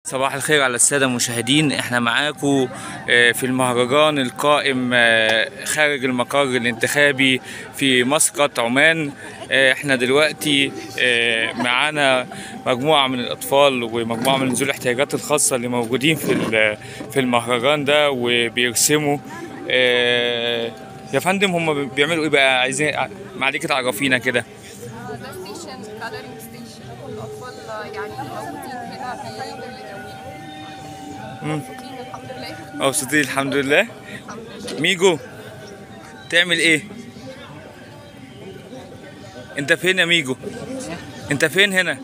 صباح الخير على السادة المشاهدين. احنا معاكم في المهرجان القائم خارج المقر الانتخابي في مسقط عمان. احنا دلوقتي معانا مجموعة من الأطفال ومجموعة من ذوي الاحتياجات الخاصة اللي موجودين في المهرجان ده وبيرسموا. يا فندم هم بيعملوا ايه بقى؟ عايزين معلش تعرفينا كده. ده ستيشن كالرينج ستيشن، الأطفال يعني موجودين هنا بيلونوا. مبسوطين الحمد لله. مبسوطين الحمد لله. الحمد لله. ميجو تعمل ايه؟ انت فين يا ميجو؟ انت فين هنا؟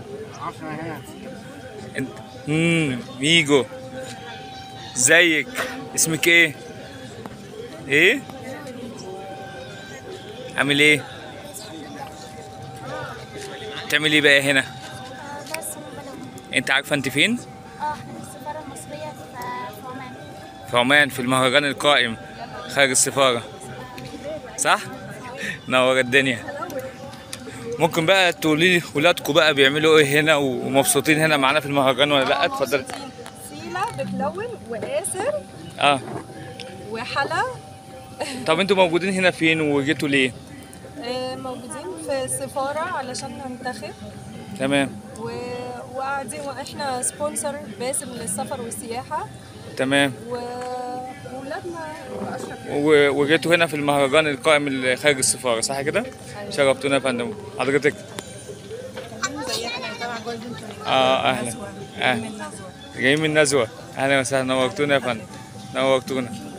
انت ميجو ازيك؟ اسمك ايه؟ ايه؟ عامل ايه؟ بتعمل ايه بقى هنا؟ برسم بلون. انت عارفه انت فين؟ احنا في السفارة المصرية في عمان. في عمان في المهرجان القائم خارج السفارة، صح؟ نور الدنيا. ممكن بقى تقولي لي ولادكم بقى بيعملوا ايه هنا ومبسوطين هنا معانا في المهرجان ولا لا؟ اتفضل. سيلة بتلون وآسر اه وحلا. طب انتوا موجودين هنا فين وجيتوا ليه؟ موجودين في السفارة علشان ننتخب تمام وقاعدين، واحنا سبونسر باسم للسفر والسياحة. تمام. وولادنا وجيتوا هنا في المهرجان القائم اللي خارج السفارة، صح كده؟ شرفتونا يا فندم. حضرتك؟ زي احنا تبع جولدن اهلا. جايين من نزوة. اهلا وسهلا، نورتونا يا فندم، نورتونا.